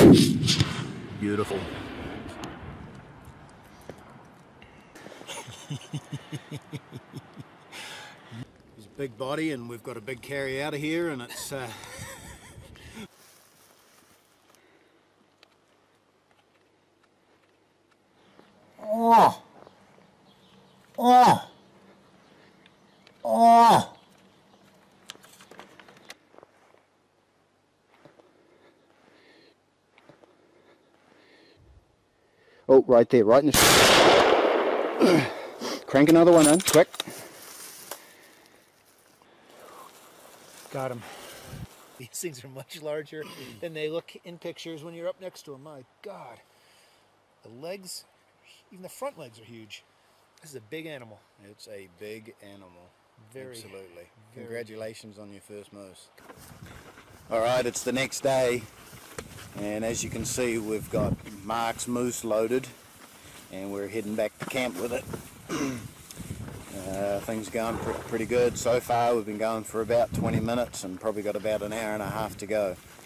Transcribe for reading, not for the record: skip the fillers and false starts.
Beautiful. He's a big body, and we've got a big carry out of here, and it's oh, oh, oh. Oh, right there, right in the... Crank another one in, quick. Got him. These things are much larger than they look in pictures when you're up next to them. My God. The legs, even the front legs are huge. This is a big animal. It's a big animal. Absolutely. Congratulations on your first moose. Alright, it's the next day, and as you can see, we've got Mark's moose loaded, and we're heading back to camp with it. Things are going pretty good so far. We've been going for about 20 minutes and probably got about an hour and a half to go.